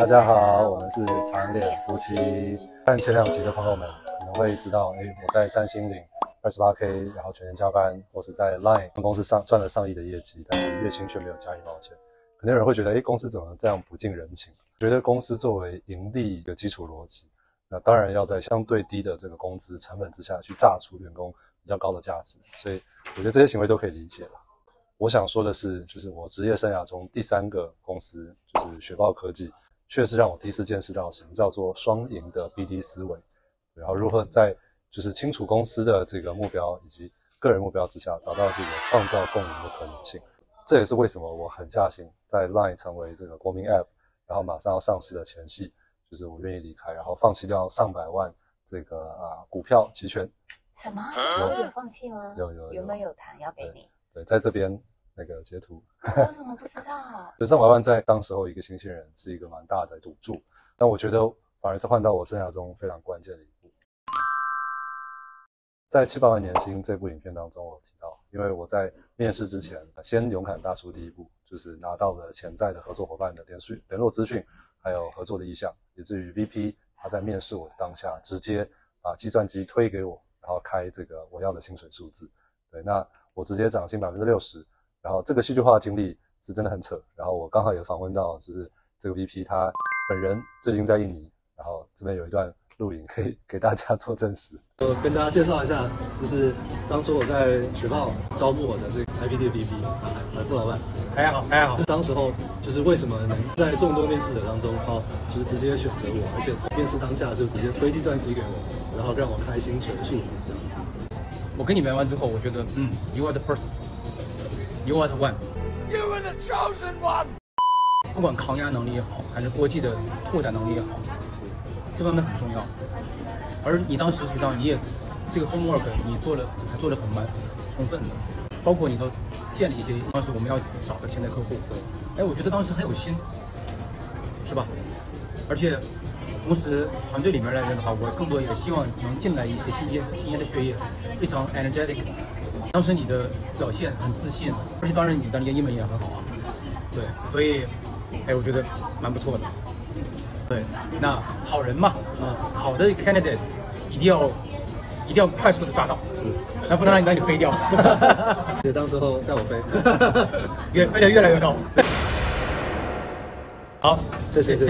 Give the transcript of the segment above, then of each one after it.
大家好，我们是长脸夫妻。看前2集的朋友们可能会知道，我在3星领 28K， 然后全年加班，或是在 Line 公司赚了上亿的业绩，但是月薪却没有加1毛钱。可能有人会觉得，公司怎么这样不近人情？觉得公司作为盈利的基础逻辑，那当然要在相对低的这个工资成本之下去榨出员工比较高的价值，所以我觉得这些行为都可以理解了。我想说的是，就是我职业生涯中第3个公司，就是雪豹科技，确实让我第一次见识到什么叫做双赢的 BD 思维，然后如何在就是清楚公司的这个目标以及个人目标之下，找到这个创造共赢的可能性。这也是为什么我很下心在 Line 成为这个国民 App， 然后马上要上市的前夕，就是我愿意离开，然后放弃掉上百万这个股票期权。 什么？有放弃吗？ 有原本有谈要给你。 对，在这边那个截图。 我怎么不知道？ 上百万在当时候一个新鲜人是一个蛮大的赌注，但我觉得反而是换到我生涯中非常关键的一步。在700万年薪这部影片当中，我提到，因为我在面试之前先勇敢踏出第一步，就是拿到了潜在的合作伙伴的联络资讯，还有合作的意向，以至于 VP 他在面试我的当下，直接把计算机推给我，然后开这个我要的薪水数字。对，那我直接涨薪 60%， 然后这个戏剧化的经历是真的很扯。然后我刚好也访问到，就是这个 VP 他本人最近在印尼，然后这边有一段录影可以给大家做证实。 我跟大家介绍一下，就是当初我在雪豹招募我的这个 IPD 的 VP 海富老板。 大家好，大家好。 当时候就是为什么能在众多面试者当中，就是直接选择我，而且面试当下就直接推计算机给我，然后让我开薪水的数字这样。 我跟你聊完之后，我觉得，You are the person, you are the one, you are the chosen one。不管抗压能力也好，还是国际的拓展能力也好，这方面很重要。而你当时实际上你也这个 homework 你做了很蛮充分的，包括你都建立一些当时我们要找的潜在客户，我觉得当时很有心，是吧？而且同时团队里面来人的话，我更多也希望能进来一些新鲜的血液，非常 energetic。当时你的表现很自信，而且当然你的英文也很好啊，对，所以我觉得蛮不错的。对，那好人嘛，好的 candidate 一定要快速的抓到， 是， 那不能让你飞掉。 对，当时候带我飞， 飞得越来越高。好，谢谢。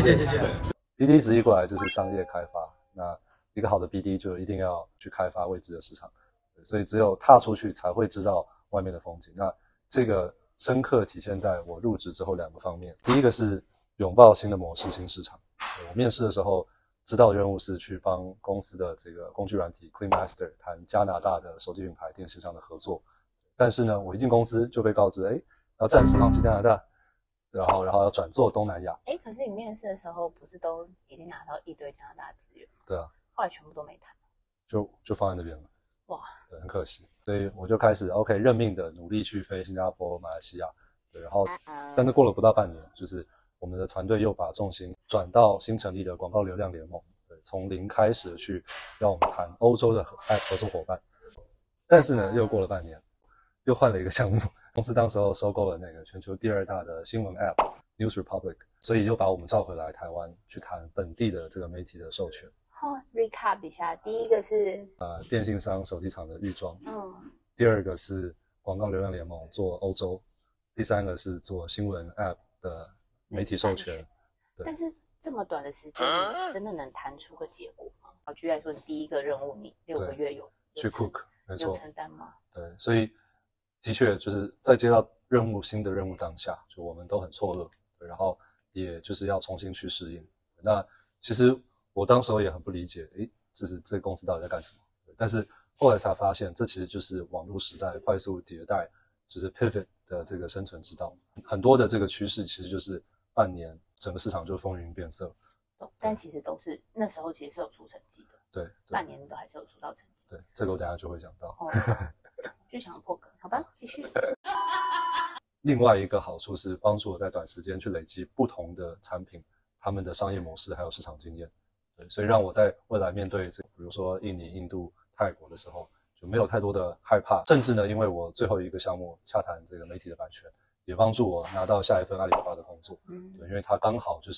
BD 直译过来就是商业开发，那一个好的 BD 就一定要去开发未知的市场，所以只有踏出去才会知道外面的风景。那这个深刻体现在我入职之后2个方面，第一个是拥抱新的模式、新市场。我面试的时候知道的任务是去帮公司的这个工具软体 CleanMaster 谈加拿大的手机品牌电信商的合作，但是呢，我一进公司就被告知，要暂时放弃加拿大。然后要转做东南亚。 可是你面试的时候不是都已经拿到一堆加拿大资源吗？ 对啊， 后来全部都没谈， 就放在那边了。 哇， 对，很可惜。所以我就开始 OK 认命的努力去飞新加坡、马来西亚。对，然后但是过了不到半年，就是我们的团队又把重心转到新成立的广告流量联盟，对，从零开始去让我们谈欧洲的合作伙伴。但是呢，又过了半年，又换了一个项目。公司当时候收购了那个全球第2大的新闻 App News Republic， 所以又把我们召回来台湾去谈本地的这个媒体的授权。 recap 一下，第一个是电信商手机厂的预装，第2个是广告流量联盟做欧洲，第3个是做新闻 App 的媒体授权。对， 但是这么短的时间，你真的能谈出个结果吗？举例来说，你第一个任务你6个月有去 cook， 没错， 有承担吗？ 对，所以的确就是在接到新的任务当下，就我们都很错愕，然后也就是要重新去适应。那其实我当时候也很不理解，就是这个公司到底在干什么？但是后来才发现，这其实就是网络时代快速迭代，就是 pivot 的这个生存之道。很多的这个趋势其实就是半年整个市场就风云变色。 但其实都是那时候其实是有出成绩的， 对， 半年都还是有出到成绩。 对，这个我等一下就会讲到。 就想破梗，好吧，继续。 另外一个好处是帮助我在短时间去累积不同的产品，他们的商业模式还有市场经验。对，所以让我在未来面对比如说印尼、印度、泰国的时候，就没有太多的害怕。甚至呢，因为我最后一个项目洽谈这个媒体的版权，也帮助我拿到下一份阿里巴巴的工作。对，因为它刚好就是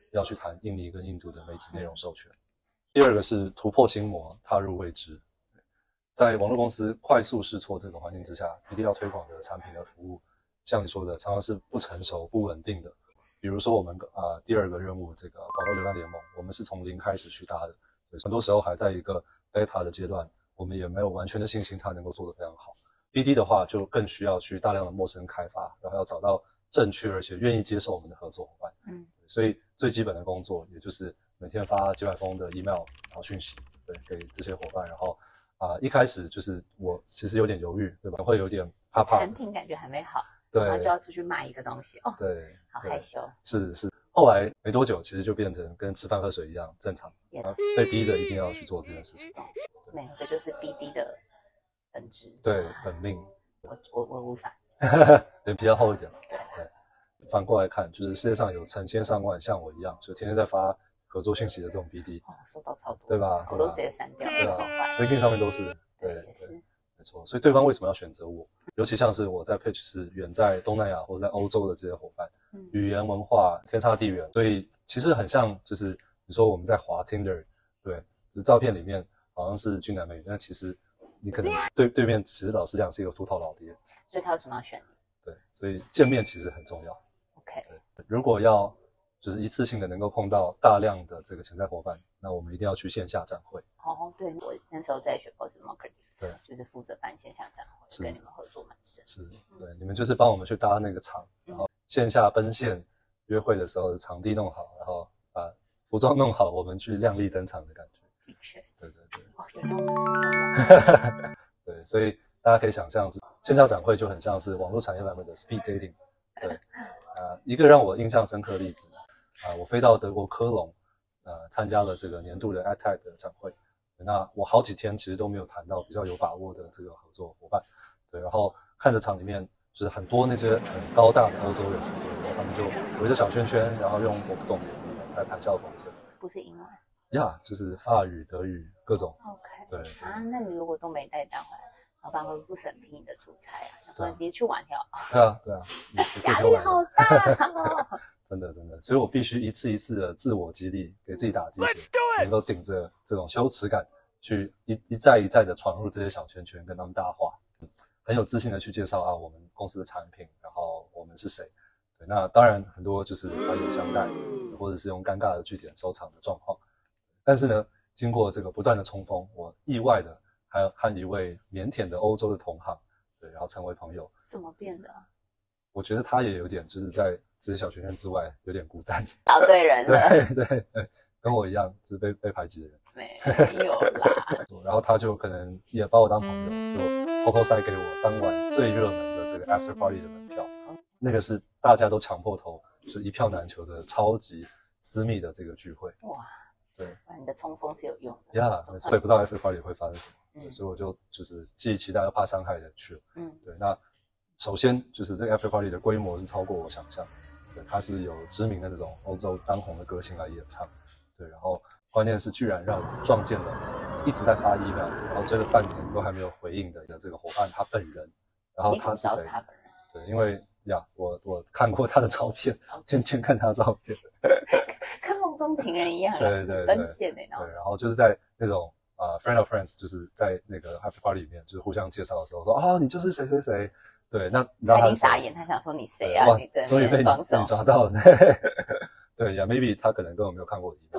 要去谈印尼跟印度的媒体内容授权。第二个是突破心魔，踏入未知。在网络公司快速试错这个环境之下，一定要推广的产品和服务，像你说的，常常是不成熟、不稳定的。比如说我们第二个任务，这个广告流量联盟，我们是从零开始去搭的，很多时候还在一个 beta 的阶段，我们也没有完全的信心它能够做得非常好。BD 的话，就更需要去大量的陌生开发，然后要找到正确而且愿意接受我们的合作伙伴。所以最基本的工作，也就是每天发几百封的 email， 然后讯息，对，给这些伙伴，然后一开始就是我其实有点犹豫，对吧？会有点怕怕， 产品感觉还没好， 对， 然后就要出去卖一个东西，哦， 对， 好害羞。 是。后来没多久，其实就变成跟吃饭喝水一样正常，被逼着一定要去做这件事情。 没有，这就是 BD 的本质， 对，本命。 我无法， 脸皮要厚一点。 对。 反过来看，就是世界上有成千上万像我一样，就天天在发合作讯息的这种 BD， 收到超多， 对吧？ 我都直接删掉， 对吧 ？LinkedIn 上面都是，对，没错。所以对方为什么要选择我？尤其像是我在 pitch 是远在东南亚或者在欧洲的这些伙伴，语言文化天差地远，所以其实很像，就是你说我们在滑 Tinder， 对，就是照片里面好像是俊男美女，但其实你可能对面其实老实讲是一个秃头老爹， 所以他为什么要选你？ 对，所以见面其实很重要。 OK， 对，如果要就是一次性的能够碰到大量的这个潜在伙伴，那我们一定要去线下展会。 哦，对，我那时候在学 Post Marketing， 对， 就是负责办线下展会，跟你们合作蛮深。 是，对，你们就是帮我们去搭那个场，然后线下奔现约会的时候，场地弄好，然后把服装弄好，我们去亮丽登场的感觉。 的确， 对。 哦，原来我们这么重要。 对，所以大家可以想象，线下展会就很像是网络产业版本的 speed dating。对，一个让我印象深刻的例子，我飞到德国科隆，参加了这个年度的 AdTech 的展会。那我好几天其实都没有谈到比较有把握的这个合作伙伴。对，然后看着场里面就是很多那些很高大的欧洲人，然后他们就围着小圈圈，然后用我不懂的语言在谈笑风生。 不是英文呀，就是法语、德语各种。 OK。 对那你如果都没带单回来，老板会不审批你的出差啊？说你去玩跳。 对啊， 压力好大哦。 真的，所以我必须一次一次的自我激励，给自己打鸡血，能够顶着这种羞耻感，去一再的闯入这些小圈圈，跟他们搭话，很有自信的去介绍我们公司的产品，然后我们是谁。对，那当然很多就是还有相待，或者是用尴尬的句点收场的状况。但是呢，经过这个不断的冲锋，我意外的还和一位腼腆的欧洲的同行，对，然后成为朋友。 怎么变的？ 我觉得他也有点就是在这些小圈圈之外有点孤单， 找对人了。 对，跟我一样就是被排挤的人。 没有啦。 然后他就可能也把我当朋友，就偷偷塞给我当晚最热门的这个 after party 的门票。那个是大家都抢破头，就一票难求的超级私密的这个聚会。 哇， 对， 你的冲锋是有用的。 呀，没错，我也不知道 after party 会发生什么，所以我就是既期待又怕伤害的去了。对，那首先就是这个 after party 的规模是超过我想象，对，它是有知名的那种欧洲当红的歌星来演唱，对，然后关键是居然让我撞见了一直在发 email， 然后追了半年都还没有回应的这个伙伴他本人，然后他是谁？ 他本人？ 对，因为我看过他的照片，天天看他的照片， 跟梦中情人一样， 对， 奔现对， 然后就是在那种friend of friends， 就是在那个 after party 里面，就是互相介绍的时候说你就是谁谁谁。对，那你知道他已经傻眼，他想说你谁啊？你终于被你抓到了。对呀 ，maybe 他可能根本没有看过你。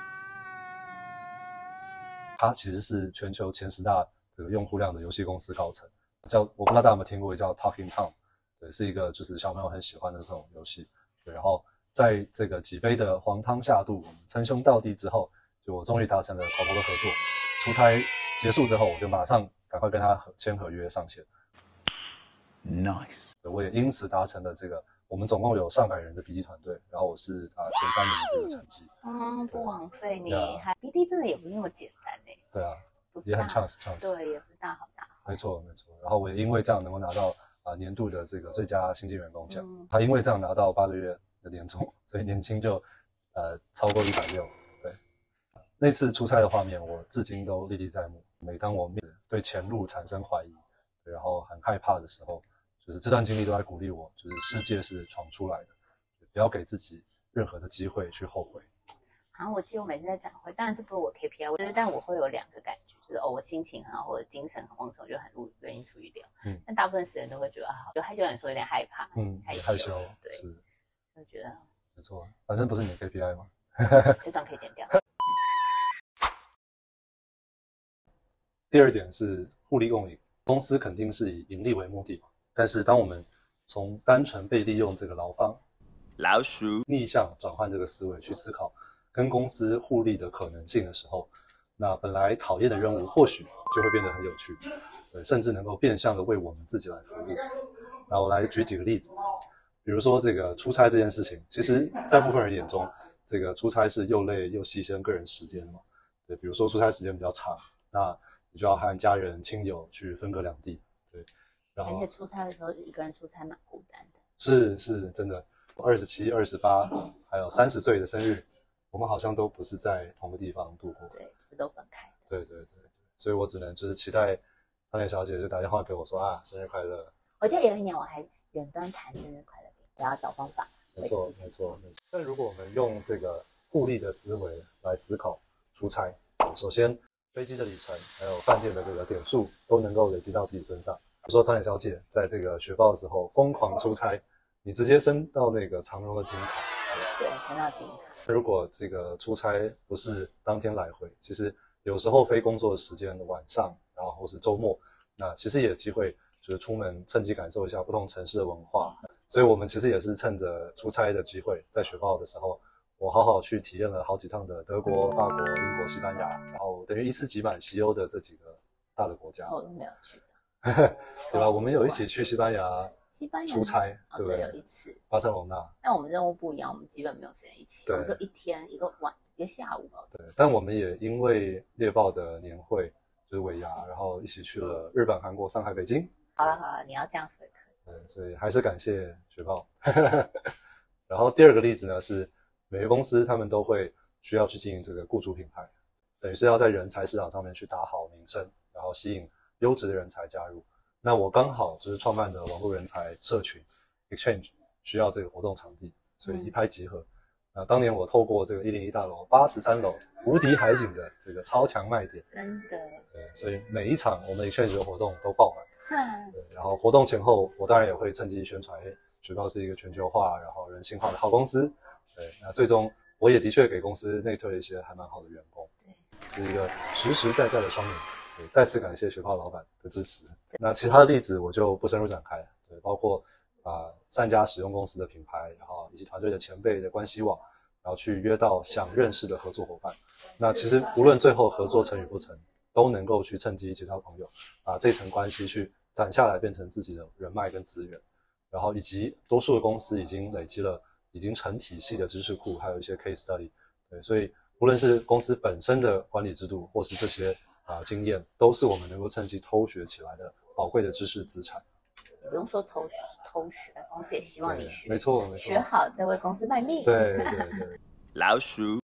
他其实是全球前10大这个用户量的游戏公司高层，我不知道大家有没有听过，叫 Talking Tom， 对，是一个就是小朋友很喜欢的这种游戏。对，然后在这个几杯的黄汤下肚，我们称兄道弟之后，就我终于达成了口头的合作。出差结束之后，我就马上赶快跟他签合约上线。 Nice， 我也因此达成了这个，我们总共有上百人的 BD 团队，然后我是前3名的这个成绩。 不枉费你，还 BD 真的也不是那么简单欸。 对啊，也很 chance， 对，也不是大好大坏。 没错。然后我也因为这样能够拿到年度的这个最佳新进员工奖，他因为这样拿到8个月的年终，所以年薪就超过160。对，那次出差的画面我至今都历历在目。每当我对前路产生怀疑，对，然后很害怕的时候，就是这段经历都在鼓励我，就是世界是闯出来的，不要给自己任何的机会去后悔。 然后我记得我每次在展会，当然这不是我 KPI，但我会有2个感觉，就是我心情很好或者精神很旺盛，我就很愿意出去聊。但大部分时间都会觉得好，就害羞人说有点害怕，害羞，对， 是， 就觉得没错，反正不是你的 KPI 嘛。 这段可以剪掉。 第二点是互利共赢，公司肯定是以盈利为目的，但是当我们从单纯被利用这个劳方老鼠逆向转换这个思维去思考跟公司互利的可能性的时候，那本来讨厌的任务或许就会变得很有趣，对，甚至能够变相的为我们自己来服务。那我来举几个例子，比如说这个出差这件事情，其实在部分人眼中，这个出差是又累又牺牲个人时间嘛，对，比如说出差时间比较长，那你就要和家人亲友去分隔两地，对，然后而且出差的时候一个人出差蛮孤单的， 是真的，27、28还有30岁的生日，我们好像都不是在同个地方度过， 对，就是都分开的。 对，所以我只能就是期待苍莲小姐就打电话给我说啊，生日快乐。 我记得有一年我还远端谈生日快乐，我要找方法。 没错。但如果我们用这个互利的思维来思考出差，首先飞机的里程还有饭店的这个点数都能够累积到自己身上。比如说苍莲小姐在这个学报的时候疯狂出差，你直接升到那个长荣的金卡。 对，升到金卡。 如果这个出差不是当天来回，其实有时候非工作的时间的晚上，然后或是周末，那其实也有机会就是出门趁机感受一下不同城市的文化。所以我们其实也是趁着出差的机会，在学报的时候，我好好去体验了好几趟的德国、法国、英国、西班牙，然后等于一次挤满西欧的这几个大的国家。 我都没有去的，对吧？我们有一起去西班牙出差，对不对？ 有一次巴塞隆纳。 但我们任务不一样，我们基本没有时间一起，我们就一天一个下午。 对，但我们也因为猎豹的年会就是尾牙，然后一起去了日本、韩国、上海、北京。 好了，你要这样说也可以。 所以还是感谢学报。然后第二个例子呢是，每个公司他们都会需要去经营这个雇主品牌，等于是要在人才市场上面去打好名声，然后吸引优质的人才加入。那我刚好就是创办的网络人才社群 Exchange 需要这个活动场地，所以一拍即合。当年我透过这个101大楼83楼无敌海景的这个超强卖点， 真的， 对，所以每一场我们 Exchange 的活动都爆满。对，然后活动前后，我当然也会趁机宣传，学报是一个全球化，然后人性化的好公司。对，那最终我也的确给公司内推了一些还蛮好的员工，对，是一个实实在在的双赢。对，再次感谢学报老板的支持。那其他的例子我就不深入展开了，对，包括善加使用公司的品牌，然后以及团队的前辈的关系网，然后去约到想认识的合作伙伴。那其实无论最后合作成与不成，都能够去趁机结交朋友，把这层关系去攒下来，变成自己的人脉跟资源。然后以及多数的公司已经累积了已经成体系的知识库，还有一些 case study。对，所以无论是公司本身的管理制度，或是这些经验，都是我们能够趁机偷学起来的宝贵的知识资产。 不用说偷学，公司也希望你学， 没错， 学好再为公司卖命。 对， 老鼠。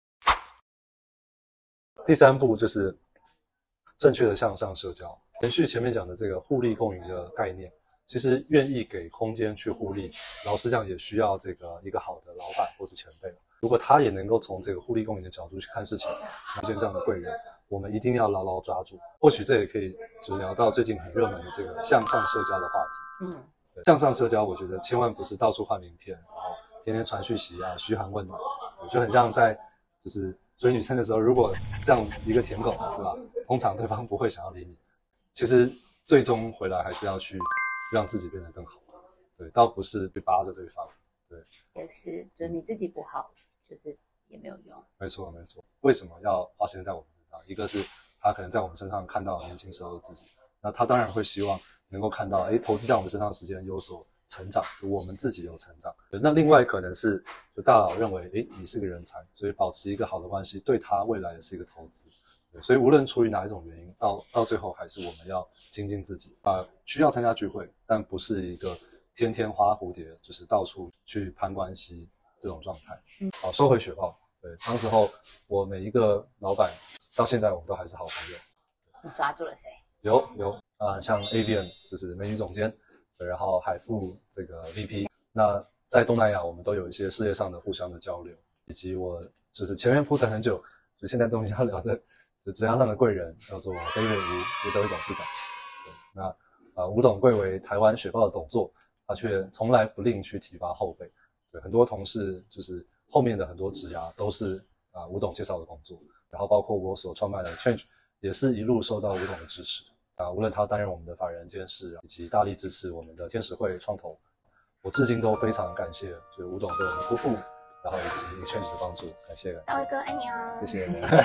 第三步就是正确的向上社交。延续前面讲的这个互利共赢的概念，其实愿意给空间去互利，老实讲也需要这个一个好的老板或是前辈。如果他也能够从这个互利共赢的角度去看事情，遇见这样的贵人，我们一定要牢牢抓住。或许这也可以就聊到最近很热门的这个向上社交的话题。向上社交我觉得千万不是到处换名片，然后天天传讯息啊，嘘寒问暖，就很像在就是追女生的时候，如果这样一个舔狗，对吧？通常对方不会想要理你。其实最终回来还是要去让自己变得更好，对，倒不是去扒着对方，对， 也是，就是你自己不好，就是也没有用。 没错。为什么要花时间在我们身上？一个是他可能在我们身上看到年轻时候的自己，那他当然会希望能够看到，投资在我们身上的时间有所成长，我们自己有成长。那另外可能是就大佬认为你是个人才，所以保持一个好的关系对他未来也是一个投资。所以无论出于哪一种原因，到最后还是我们要精进自己。需要参加聚会，但不是一个天天花蝴蝶，就是到处去攀关系这种状态。好，收回雪豹。对，当时候我每一个老板到现在我们都还是好朋友。 你抓住了谁？ 有像 Avian 就是美女总监，对，然后海富这个 VP。那在东南亚我们都有一些事业上的互相的交流，以及我就是前面铺陈很久，就现在终于要聊的就职涯上的贵人叫做 David Wu 吴德伟董事长。对，那吴董贵为台湾雪豹的董座，他却从来不吝去提拔后辈。对，很多同事就是后面的很多职涯都是吴董介绍的工作，然后包括我所创办的 Change 也是一路受到吴董的支持。无论他担任我们的法人监事，以及大力支持我们的天使会创投，我至今都非常感谢，就是吴董对我们夫妇，然后以及 Change 的帮助，感谢。 大卫哥爱你哦， 谢谢。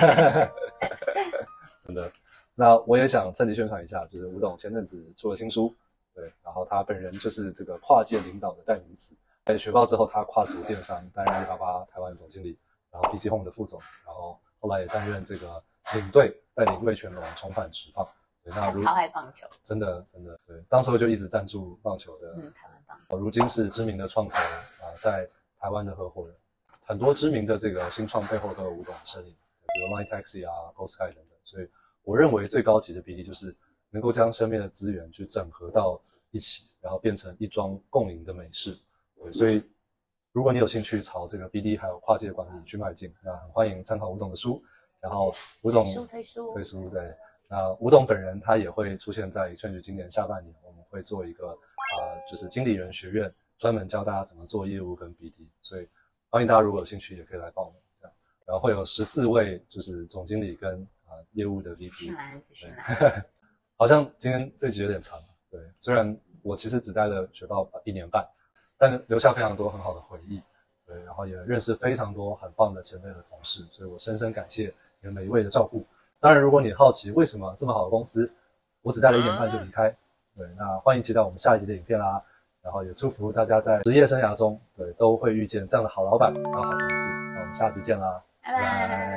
真的，那我也想趁机宣传一下，就是吴董前阵子出了新书，对，然后他本人就是这个跨界领导的代名词。在雪豹之后，他跨足电商，担任188台湾总经理，然后 PC Home 的副总，然后后来也担任这个领队，带领味全龙重返职棒。 他超爱棒球， 真的，对，当时候就一直赞助棒球的， 台湾棒。 如今是知名的创投在台湾的合伙人，很多知名的这个新创背后都有吴董的身影，比如 Line Taxi Go Sky 等等。所以我认为最高级的 BD 就是能够将身边的资源去整合到一起，然后变成一桩共赢的美事。对，所以如果你有兴趣朝这个 BD 还有跨界管理去迈进，那很欢迎参考吴董的书，然后吴董推书， 对。那吴董本人他也会出现在Change今年下半年，我们会做一个就是经理人学院，专门教大家怎么做业务跟 BD， 所以欢迎大家如果有兴趣也可以来报名这样。然后会有14位就是总经理跟业务的 VP。 资讯栏。 好像今天这集有点长，对，虽然我其实只待了雪豹1年半，但留下非常多很好的回忆，对，然后也认识非常多很棒的前辈的同事，所以我深深感谢你们每一位的照顾。当然，如果你好奇为什么这么好的公司，我只待了1年半就离开，对，那欢迎期待我们下一集的影片啦。然后也祝福大家在职业生涯中，对，都会遇见这样的好老板和好同事。那我们下集见啦， 拜拜。